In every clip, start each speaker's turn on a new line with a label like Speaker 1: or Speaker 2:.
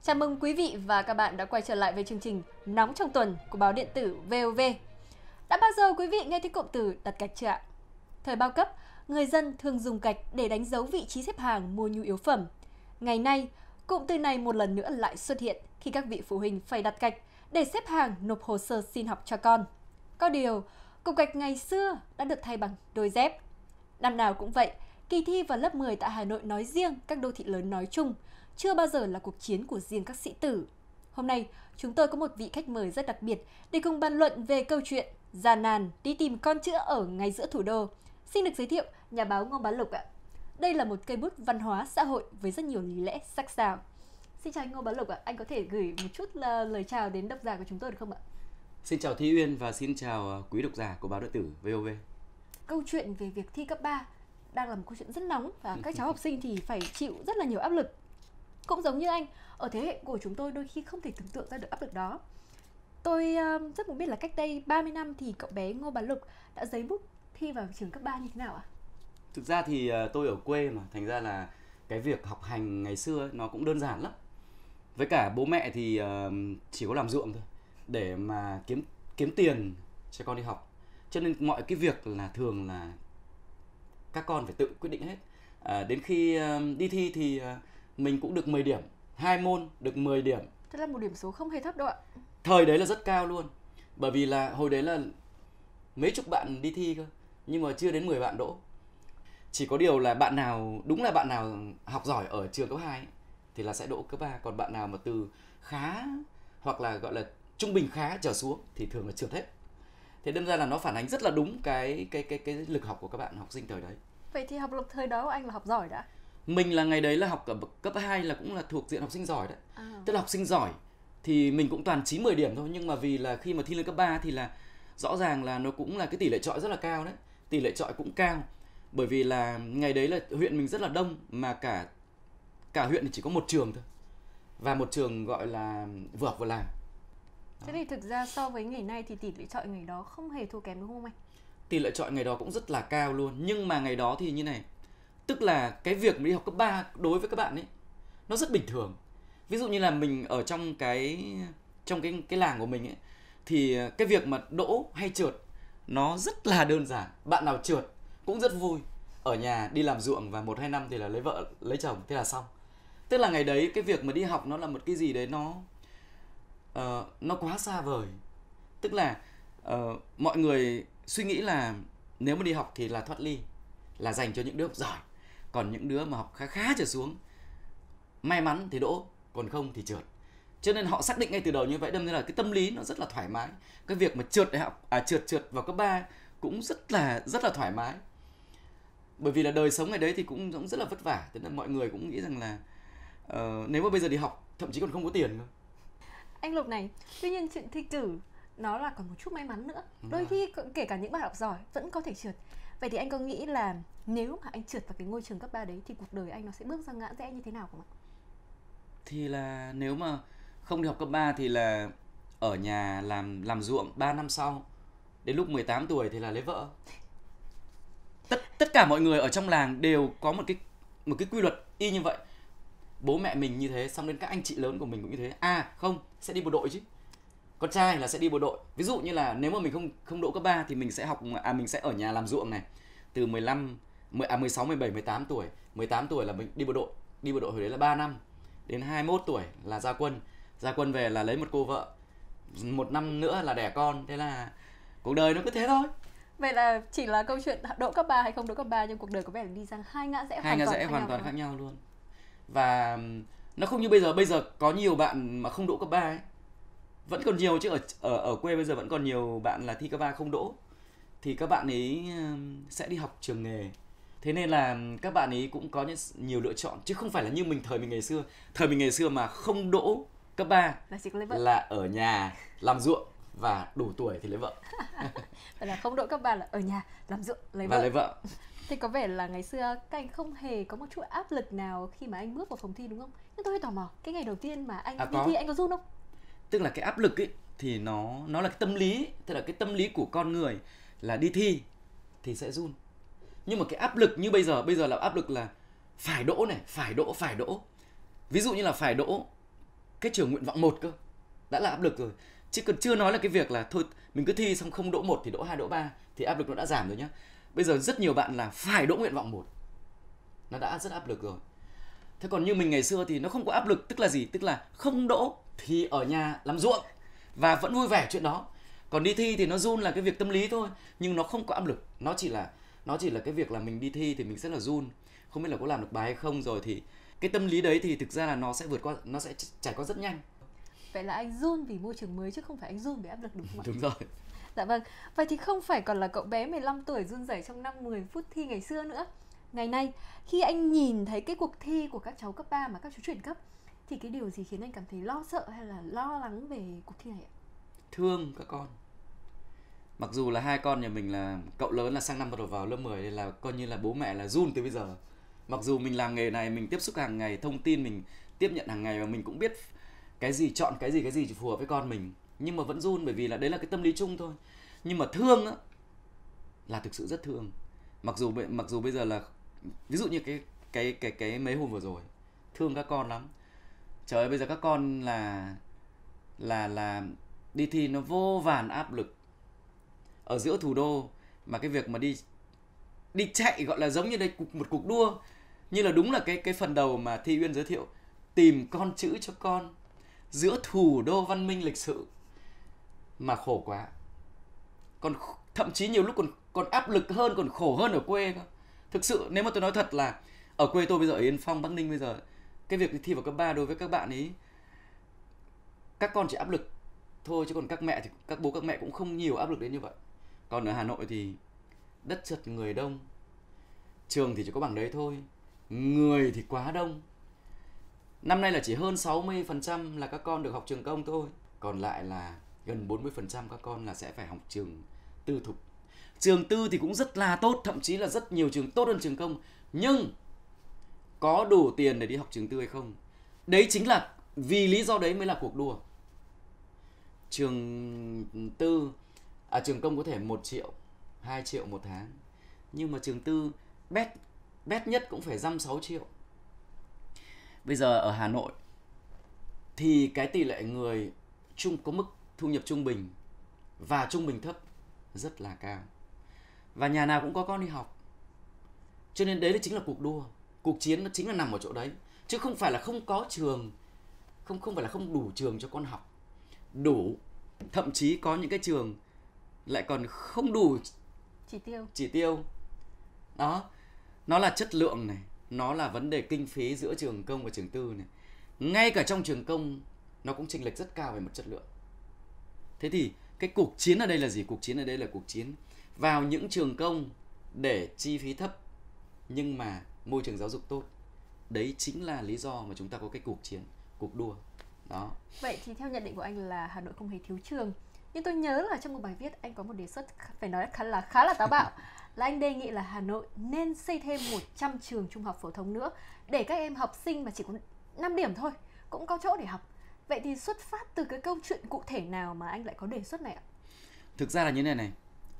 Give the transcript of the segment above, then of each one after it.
Speaker 1: Chào mừng quý vị và các bạn đã quay trở lại với chương trình Nóng trong tuần của báo điện tử VOV. Đã bao giờ quý vị nghe thấy cụm từ đặt gạch chưa ạ? Thời bao cấp, người dân thường dùng gạch để đánh dấu vị trí xếp hàng mua nhu yếu phẩm. Ngày nay, cụm từ này một lần nữa lại xuất hiện khi các vị phụ huynh phải đặt gạch để xếp hàng nộp hồ sơ xin học cho con. Có điều, cục gạch ngày xưa đã được thay bằng đôi dép. Năm nào cũng vậy, kỳ thi vào lớp 10 tại Hà Nội nói riêng, các đô thị lớn nói chung, chưa bao giờ là cuộc chiến của riêng các sĩ tử. Hôm nay, chúng tôi có một vị khách mời rất đặc biệt để cùng bàn luận về câu chuyện gian nan đi tìm con chữa ở ngay giữa thủ đô. Xin được giới thiệu nhà báo Ngô Bá Lục ạ. Đây là một cây bút văn hóa xã hội với rất nhiều lý lẽ sắc sảo. Xin chào anh Ngô Bá Lục ạ, anh có thể gửi một chút lời chào đến độc giả của chúng tôi được không ạ?
Speaker 2: Xin chào Thí Uyên và xin chào quý độc giả của báo điện tử VOV.
Speaker 1: Câu chuyện về việc thi cấp 3 đang là một câu chuyện rất nóng và các cháu học sinh thì phải chịu rất là nhiều áp lực. Cũng giống như anh, ở thế hệ của chúng tôi đôi khi không thể tưởng tượng ra được áp lực đó. Tôi rất muốn biết là cách đây 30 năm thì cậu bé Ngô Bá Lục đã giấy bút thi vào trường cấp 3 như thế nào ạ?
Speaker 2: Thực ra thì tôi ở quê mà, thành ra là cái việc học hành ngày xưa ấy, nó cũng đơn giản lắm. Với cả bố mẹ thì chỉ có làm ruộng thôi để mà kiếm tiền cho con đi học. Cho nên mọi cái việc là thường là các con phải tự quyết định hết. Đến khi đi thi thì mình cũng được 10 điểm, 2 môn được 10 điểm.
Speaker 1: Thế là một điểm số không hề thấp đâu ạ.
Speaker 2: Thời đấy là rất cao luôn. Bởi vì là hồi đấy là mấy chục bạn đi thi cơ, nhưng mà chưa đến 10 bạn đỗ. Chỉ có điều là bạn nào, đúng là bạn nào học giỏi ở trường cấp 2 ấy, thì là sẽ đỗ cấp 3. Còn bạn nào mà từ khá hoặc là gọi là trung bình khá trở xuống thì thường là trượt hết. Thế đâm ra là nó phản ánh rất là đúng cái lực học của các bạn học sinh thời đấy.
Speaker 1: Vậy thì học lực thời đó của anh là học giỏi đã?
Speaker 2: Mình là ngày đấy là học ở cấp 2 là cũng là thuộc diện học sinh giỏi đấy. Tức là học sinh giỏi thì mình cũng toàn 9-10 điểm thôi. Nhưng mà vì là khi mà thi lên cấp 3 thì là rõ ràng là nó cũng là cái tỷ lệ chọi rất là cao đấy. Tỷ lệ chọi cũng cao. Bởi vì là ngày đấy là huyện mình rất là đông, mà cả huyện thì chỉ có một trường thôi. Và một trường gọi là vừa học vừa làm.
Speaker 1: Thế thì thực ra so với ngày nay thì tỷ lệ chọi ngày đó không hề thua kém đúng không anh?
Speaker 2: Tỷ lệ chọi ngày đó cũng rất là cao luôn. Nhưng mà ngày đó thì như này, tức là cái việc mà đi học cấp 3 đối với các bạn ấy nó rất bình thường. Ví dụ như là mình ở trong cái làng của mình ấy, thì cái việc mà đỗ hay trượt nó rất là đơn giản. Bạn nào trượt cũng rất vui, ở nhà đi làm ruộng và 1-2 năm thì là lấy vợ lấy chồng, thế là xong. Tức là ngày đấy cái việc mà đi học nó là một cái gì đấy nó quá xa vời. Tức là mọi người suy nghĩ là nếu mà đi học thì là thoát ly, là dành cho những đứa học giỏi. Còn những đứa mà học khá khá trở xuống, may mắn thì đỗ, còn không thì trượt. Cho nên họ xác định ngay từ đầu như vậy, đâm ra là cái tâm lý nó rất là thoải mái. Cái việc mà trượt đại học, trượt vào cấp 3 cũng rất là thoải mái. Bởi vì là đời sống ngày đấy thì cũng rất là vất vả. Thế nên mọi người cũng nghĩ rằng là nếu mà bây giờ đi học thậm chí còn không có tiền cơ.
Speaker 1: Anh Lục này, tuy nhiên chuyện thi cử nó là còn một chút may mắn nữa. Đôi khi kể cả những bạn học giỏi vẫn có thể trượt. Vậy thì anh có nghĩ là nếu mà anh trượt vào cái ngôi trường cấp 3 đấy thì cuộc đời anh nó sẽ bước ra ngã rẽ như thế nào không ạ?
Speaker 2: Thì là nếu mà không đi học cấp 3 thì là ở nhà làm ruộng 3 năm sau, đến lúc 18 tuổi thì là lấy vợ. Tất cả mọi người ở trong làng đều có một cái quy luật y như vậy. Bố mẹ mình như thế, xong đến các anh chị lớn của mình cũng như thế. Không, sẽ đi bộ đội chứ. Con trai là sẽ đi bộ đội. Ví dụ như là nếu mà mình không đỗ cấp 3 thì mình sẽ mình sẽ ở nhà làm ruộng này. Từ 16, 17, 18 tuổi. 18 tuổi là mình đi bộ đội. Đi bộ đội hồi đấy là 3 năm. Đến 21 tuổi là ra quân. Ra quân về là lấy một cô vợ. 1 năm nữa là đẻ con. Thế là cuộc đời nó cứ thế thôi.
Speaker 1: Vậy là chỉ là câu chuyện đỗ cấp 3 hay không đỗ cấp 3, nhưng cuộc đời có vẻ là đi sang hai ngã rẽ
Speaker 2: hoàn toàn khác nhau luôn. Và nó không như bây giờ có nhiều bạn mà không đỗ cấp 3 ấy. Vẫn còn nhiều chứ, ở quê bây giờ vẫn còn nhiều bạn là thi cấp 3 không đỗ. Thì các bạn ấy sẽ đi học trường nghề. Thế nên là các bạn ấy cũng có nhiều lựa chọn, chứ không phải là như thời mình ngày xưa. Thời mình ngày xưa mà không đỗ cấp 3 là ở nhà làm ruộng và đủ tuổi thì lấy vợ.
Speaker 1: Vậy là không đỗ cấp 3 là ở nhà làm ruộng lấy vợ. Thì có vẻ là ngày xưa các anh không hề có một chút áp lực nào khi mà anh bước vào phòng thi đúng không? Nhưng tôi hơi tò mò, cái ngày đầu tiên mà anh đi thi anh có run không?
Speaker 2: Tức là cái áp lực ấy thì nó là cái tâm lý, tức là cái tâm lý của con người là đi thi thì sẽ run. Nhưng mà cái áp lực như bây giờ là áp lực là phải đỗ này, phải đỗ. Ví dụ như là phải đỗ cái trường nguyện vọng 1 cơ đã là áp lực rồi, chứ còn chưa nói là cái việc là thôi mình cứ thi xong không đỗ 1 thì đỗ 2 đỗ 3 thì áp lực nó đã giảm rồi nhá. Bây giờ rất nhiều bạn là phải đỗ nguyện vọng 1, nó đã rất áp lực rồi. Thế còn như mình ngày xưa thì nó không có áp lực, tức là gì? Tức là không đỗ thì ở nhà làm ruộng và vẫn vui vẻ chuyện đó. Còn đi thi thì nó run là cái việc tâm lý thôi, nhưng nó không có áp lực. Nó chỉ là cái việc là mình đi thi thì mình sẽ là run, không biết là có làm được bài hay không, rồi thì cái tâm lý đấy thì thực ra là nó sẽ vượt qua, nó sẽ trải qua rất nhanh.
Speaker 1: Vậy là anh run vì môi trường mới chứ không phải anh run vì áp lực, đúng không ạ?
Speaker 2: Đúng rồi.
Speaker 1: Dạ vâng. Vậy thì không phải còn là cậu bé 15 tuổi run rẩy trong 5-10 phút thi ngày xưa nữa. Ngày nay, khi anh nhìn thấy cái cuộc thi của các cháu cấp 3 mà các chú chuyển cấp, thì cái điều gì khiến anh cảm thấy lo sợ hay là lo lắng về cuộc thi này ạ?
Speaker 2: Thương các con. Mặc dù là hai con nhà mình là cậu lớn là sang năm bắt đầu vào lớp 10 nên là coi như là bố mẹ là run từ bây giờ. Mặc dù mình làm nghề này, mình tiếp xúc hàng ngày, thông tin mình tiếp nhận hàng ngày và mình cũng biết cái gì chọn cái gì phù hợp với con mình, nhưng mà vẫn run bởi vì là đấy là cái tâm lý chung thôi. Nhưng mà thương á là thực sự rất thương. Mặc dù bây giờ là ví dụ như cái mấy hôm vừa rồi thương các con lắm. Trời ơi, bây giờ các con là đi thi nó vô vàn áp lực ở giữa thủ đô, mà cái việc mà đi chạy gọi là giống như đây một cuộc đua, như là đúng là cái phần đầu mà Thi Uyên giới thiệu, tìm con chữ cho con giữa thủ đô văn minh lịch sự, mà khổ quá. Còn thậm chí nhiều lúc còn áp lực hơn, còn khổ hơn ở quê cơ. Thực sự nếu mà tôi nói thật là ở quê tôi bây giờ ở Yên Phong, Bắc Ninh bây giờ, cái việc thi vào cấp 3 đối với các bạn ấy, các con chỉ áp lực thôi, chứ còn các mẹ thì các bố các mẹ cũng không nhiều áp lực đến như vậy. Còn ở Hà Nội thì đất chật người đông, trường thì chỉ có bằng đấy thôi, người thì quá đông. Năm nay là chỉ hơn 60% là các con được học trường công thôi, còn lại là gần 40% các con là sẽ phải học trường tư thục. Trường tư thì cũng rất là tốt, thậm chí là rất nhiều trường tốt hơn trường công, nhưng có đủ tiền để đi học trường tư hay không? Đấy chính là vì lý do đấy mới là cuộc đua. Trường trường công có thể 1 triệu, 2 triệu một tháng, nhưng mà trường tư bét nhất cũng phải 5-6 triệu. Bây giờ ở Hà Nội thì cái tỷ lệ người có mức thu nhập trung bình và trung bình thấp rất là cao, và nhà nào cũng có con đi học, cho nên đấy chính là cuộc đua. Cuộc chiến nó chính là nằm ở chỗ đấy, chứ không phải là không có trường, không phải là không đủ trường cho con học. Đủ, thậm chí có những cái trường lại còn không đủ chỉ tiêu. Đó, nó là chất lượng này, nó là vấn đề kinh phí giữa trường công và trường tư này. Ngay cả trong trường công nó cũng chênh lệch rất cao về mặt chất lượng. Thế thì cái cuộc chiến ở đây là gì? Cuộc chiến ở đây là cuộc chiến vào những trường công để chi phí thấp nhưng mà môi trường giáo dục tốt. Đấy chính là lý do mà chúng ta có cái cuộc chiến, cuộc đua. Đó.
Speaker 1: Vậy thì theo nhận định của anh là Hà Nội không hề thiếu trường. Nhưng tôi nhớ là trong một bài viết anh có một đề xuất phải nói khá là táo bạo, là anh đề nghị là Hà Nội nên xây thêm 100 trường trung học phổ thông nữa để các em học sinh mà chỉ có 5 điểm thôi cũng có chỗ để học. Vậy thì xuất phát từ cái câu chuyện cụ thể nào mà anh lại có đề xuất này ạ?
Speaker 2: Thực ra là như thế này.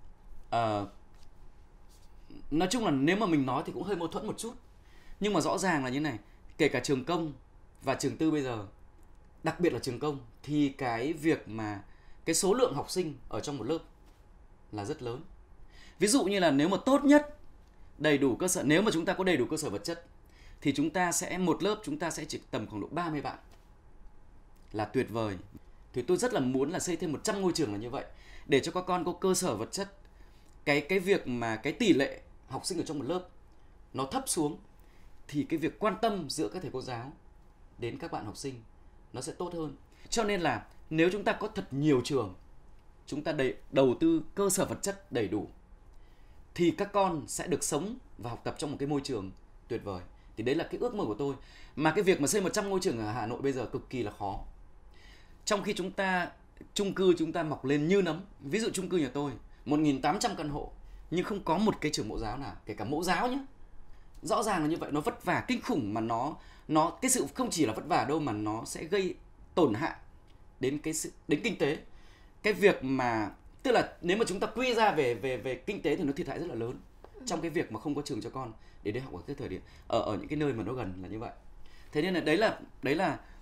Speaker 2: Nói chung là nếu mà mình nói thì cũng hơi mâu thuẫn một chút. Nhưng mà rõ ràng là như này, kể cả trường công và trường tư bây giờ, đặc biệt là trường công, thì cái việc mà cái số lượng học sinh ở trong một lớp là rất lớn. Ví dụ như là nếu mà tốt nhất, đầy đủ cơ sở, nếu mà chúng ta có đầy đủ cơ sở vật chất thì chúng ta sẽ, một lớp chúng ta sẽ chỉ tầm khoảng độ 30 bạn là tuyệt vời. Thì tôi rất là muốn là xây thêm 100 ngôi trường là như vậy, để cho các con có cơ sở vật chất. Cái việc mà cái tỷ lệ học sinh ở trong một lớp nó thấp xuống thì cái việc quan tâm giữa các thầy cô giáo đến các bạn học sinh nó sẽ tốt hơn. Cho nên là nếu chúng ta có thật nhiều trường, chúng ta đầu tư cơ sở vật chất đầy đủ thì các con sẽ được sống và học tập trong một cái môi trường tuyệt vời. Thì đấy là cái ước mơ của tôi. Mà cái việc mà xây 100 ngôi trường ở Hà Nội bây giờ cực kỳ là khó. Trong khi chung cư chúng ta mọc lên như nấm. Ví dụ chung cư nhà tôi 1.800 căn hộ nhưng không có một cái trường mẫu giáo nào, kể cả mẫu giáo nhé. Rõ ràng là như vậy, nó vất vả kinh khủng, mà nó cái sự không chỉ là vất vả đâu mà nó sẽ gây tổn hại đến đến kinh tế. Cái việc mà tức là nếu mà chúng ta quy ra về kinh tế thì nó thiệt hại rất là lớn trong cái việc mà không có trường cho con để đi học ở cái thời điểm ở những cái nơi mà nó gần là như vậy. Thế nên là đấy là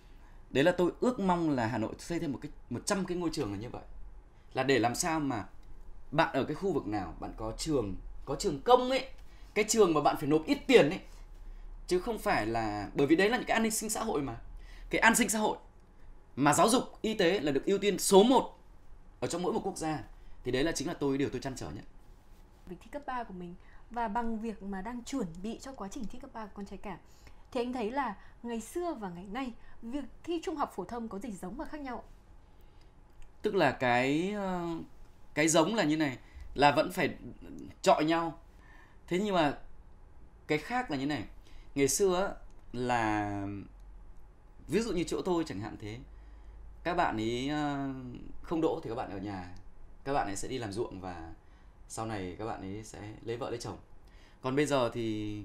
Speaker 2: Đấy là tôi ước mong là Hà Nội xây thêm 100 cái ngôi trường là như vậy. Là để làm sao mà bạn ở cái khu vực nào bạn có trường công ấy, cái trường mà bạn phải nộp ít tiền ấy, chứ không phải là, bởi vì đấy là những cái an sinh xã hội mà. Cái an sinh xã hội mà giáo dục, y tế là được ưu tiên số 1 ở trong mỗi một quốc gia, thì đấy là chính là điều tôi trăn trở nhất.
Speaker 1: Việc thi cấp 3 của mình và bằng việc mà đang chuẩn bị cho quá trình thi cấp 3 của con trai cả, thì anh thấy là ngày xưa và ngày nay việc thi trung học phổ thông có gì giống và khác nhau?
Speaker 2: Tức là cái giống là như này, là vẫn phải chọi nhau. Thế nhưng mà cái khác là như này, ngày xưa là ví dụ như chỗ tôi chẳng hạn thế, các bạn ấy không đỗ thì các bạn ở nhà, các bạn ấy sẽ đi làm ruộng và sau này các bạn ấy sẽ lấy vợ lấy chồng. Còn bây giờ thì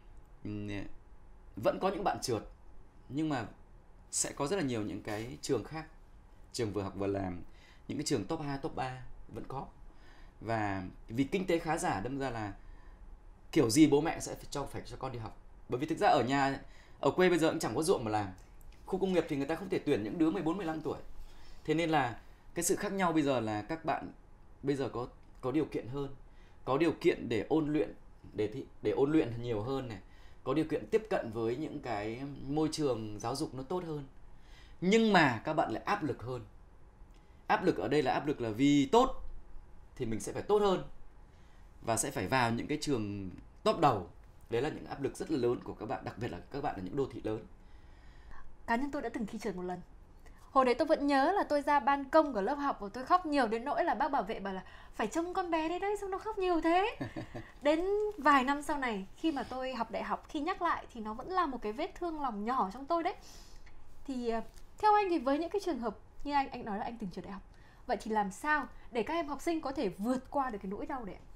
Speaker 2: vẫn có những bạn trượt, nhưng mà sẽ có rất là nhiều những cái trường khác, trường vừa học vừa làm, những cái trường top 2, top 3 vẫn có. Và vì kinh tế khá giả, đâm ra là kiểu gì bố mẹ sẽ phải cho con đi học. Bởi vì thực ra ở nhà, ở quê bây giờ cũng chẳng có ruộng mà làm. Khu công nghiệp thì người ta không thể tuyển những đứa 14, 15 tuổi. Thế nên là cái sự khác nhau bây giờ là các bạn bây giờ có điều kiện hơn, có điều kiện để ôn luyện, để ôn luyện nhiều hơn này, có điều kiện tiếp cận với những cái môi trường giáo dục nó tốt hơn. Nhưng mà các bạn lại áp lực hơn. Áp lực ở đây là áp lực là vì tốt thì mình sẽ phải tốt hơn và sẽ phải vào những cái trường top đầu. Đấy là những áp lực rất là lớn của các bạn, đặc biệt là các bạn ở những đô thị lớn.
Speaker 1: Cá nhân tôi đã từng thi trượt một lần. Hồi đấy tôi vẫn nhớ là tôi ra ban công của lớp học và tôi khóc nhiều đến nỗi là bác bảo vệ bảo là phải trông con bé đấy sao nó khóc nhiều thế. Đến vài năm sau này, khi mà tôi học đại học, khi nhắc lại thì nó vẫn là một cái vết thương lòng nhỏ trong tôi đấy. Thì theo anh thì với những cái trường hợp như anh nói là anh từng trượt đại học, vậy thì làm sao để các em học sinh có thể vượt qua được cái nỗi đau đấy?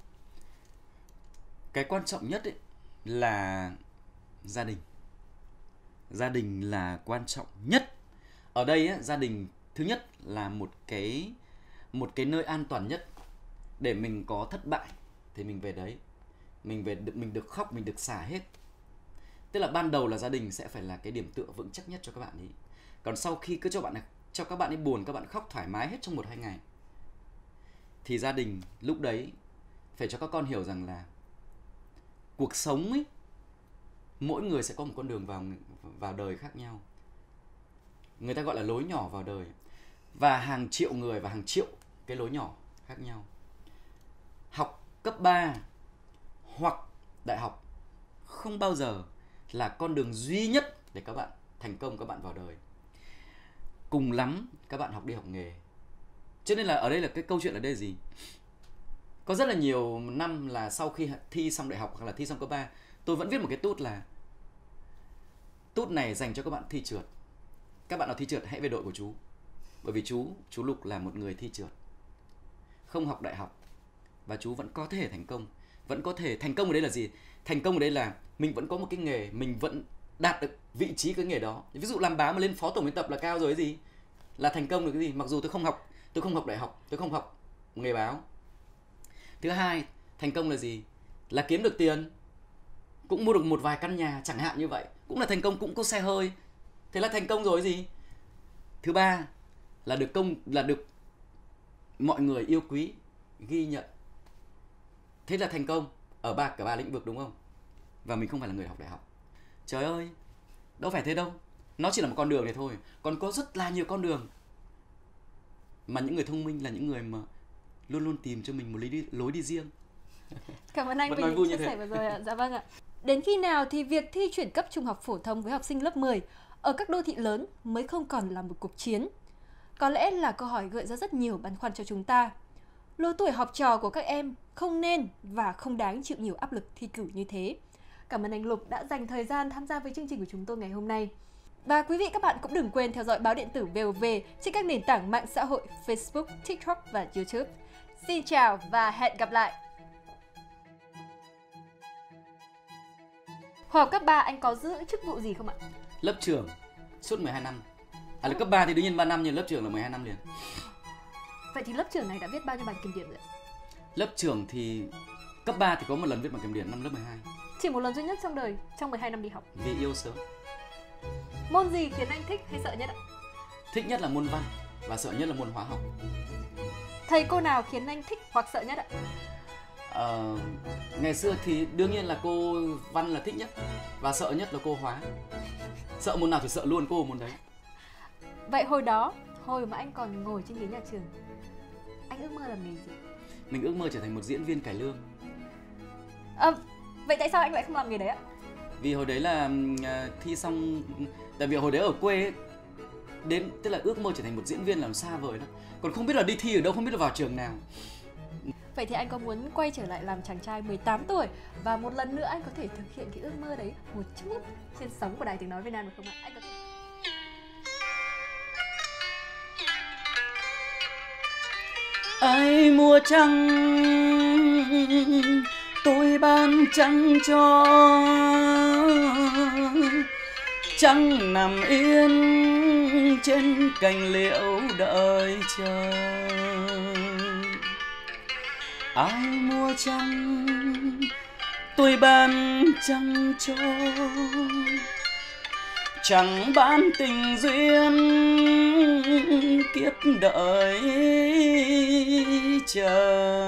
Speaker 2: Cái quan trọng nhất ấy là gia đình. Gia đình là quan trọng nhất. Ở đây ấy, gia đình thứ nhất là một cái nơi an toàn nhất để mình có thất bại thì mình về đấy, mình được khóc, mình được xả hết. Tức là ban đầu là gia đình sẽ phải là cái điểm tựa vững chắc nhất cho các bạn ấy. Còn sau khi cứ cho các bạn ấy buồn, các bạn khóc thoải mái hết trong 1-2 ngày, thì gia đình lúc đấy phải cho các con hiểu rằng là cuộc sống ấy, mỗi người sẽ có một con đường vào đời khác nhau. Người ta gọi là lối nhỏ vào đời. Và hàng triệu người và hàng triệu cái lối nhỏ khác nhau. Học cấp 3 hoặc đại học không bao giờ là con đường duy nhất để các bạn thành công, các bạn vào đời. Cùng lắm các bạn đi học nghề. Cho nên là ở đây là cái câu chuyện ở đây là gì? Có rất là nhiều năm là sau khi thi xong đại học hoặc là thi xong cấp 3, tôi vẫn viết một cái tút là tút này dành cho các bạn thi trượt. Các bạn nào thi trượt hãy về đội của chú. Bởi vì chú Lục là một người thi trượt, không học đại học, và chú vẫn có thể thành công. Vẫn có thể thành công ở đây là gì? Thành công ở đây là mình vẫn có một cái nghề, mình vẫn đạt được vị trí cái nghề đó. Ví dụ làm báo mà lên phó tổng biên tập là cao rồi, cái gì? Là thành công được cái gì? Mặc dù tôi không học đại học, tôi không học nghề báo. Thứ hai, thành công là gì? Là kiếm được tiền, cũng mua được một vài căn nhà chẳng hạn như vậy, cũng là thành công, cũng có xe hơi. Thế là thành công rồi gì? Thứ ba là được mọi người yêu quý, ghi nhận. Thế là thành công ở cả ba lĩnh vực, đúng không? Và mình không phải là người học đại học. Trời ơi, đâu phải thế đâu. Nó chỉ là một con đường này thôi. Còn có rất là nhiều con đường. Mà những người thông minh là những người mà luôn luôn tìm cho mình một lối đi riêng.
Speaker 1: Cảm ơn anh vì những chia sẻ vừa rồi ạ. Dạ vâng ạ. Đến khi nào thì việc thi chuyển cấp trung học phổ thông với học sinh lớp 10 ở các đô thị lớn mới không còn là một cuộc chiến? Có lẽ là câu hỏi gợi ra rất nhiều băn khoăn cho chúng ta. Lứa tuổi học trò của các em không nên và không đáng chịu nhiều áp lực thi cử như thế. Cảm ơn anh Lục đã dành thời gian tham gia với chương trình của chúng tôi ngày hôm nay. Và quý vị các bạn cũng đừng quên theo dõi báo điện tử VOV trên các nền tảng mạng xã hội Facebook, TikTok và YouTube. Xin chào và hẹn gặp lại! Hồi học cấp 3 anh có giữ chức vụ gì không ạ?
Speaker 2: Lớp trưởng suốt 12 năm. Là cấp 3 thì đương nhiên 3 năm, nhưng lớp trưởng là 12 năm liền.
Speaker 1: Vậy thì lớp trưởng này đã viết bao nhiêu bài kiểm điểm rồi?
Speaker 2: Lớp trưởng thì cấp 3 thì có một lần viết bài kiểm điểm năm lớp 12.
Speaker 1: Chỉ một lần duy nhất trong đời, trong 12 năm đi học.
Speaker 2: Vì yêu sớm.
Speaker 1: Môn gì khiến anh thích hay sợ nhất ạ?
Speaker 2: Thích nhất là môn văn và sợ nhất là môn hóa học.
Speaker 1: Thầy cô nào khiến anh thích hoặc sợ nhất ạ?
Speaker 2: Ngày xưa thì đương nhiên là cô văn là thích nhất và sợ nhất là cô hóa. Sợ môn nào thì sợ luôn cô môn đấy.
Speaker 1: Vậy hồi mà anh còn ngồi trên ghế nhà trường, anh ước mơ làm nghề gì?
Speaker 2: Mình ước mơ trở thành một diễn viên cải lương.
Speaker 1: Vậy tại sao anh lại không làm nghề đấy ạ?
Speaker 2: Vì hồi đấy là thi xong, tại vì hồi đấy ở quê ấy, tức là ước mơ trở thành một diễn viên làm xa vời lắm. Còn không biết là đi thi ở đâu, không biết là vào trường nào.
Speaker 1: Vậy thì anh có muốn quay trở lại làm chàng trai 18 tuổi và một lần nữa anh có thể thực hiện cái ước mơ đấy một chút trên sóng của Đài Tiếng Nói Việt Nam được không ạ? Anh có thể...
Speaker 2: Ai mua trăng, tôi ban trăng cho. Trăng nằm yên trên cành liễu đợi chờ. Ai mua trăng, tôi ban trăng cho. Chẳng bán tình duyên kiếp đợi chờ.